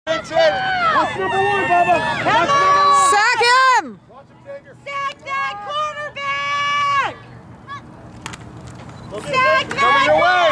What's number one, Bubba? Sack him! Sack that quarterback! Sack that quarterback!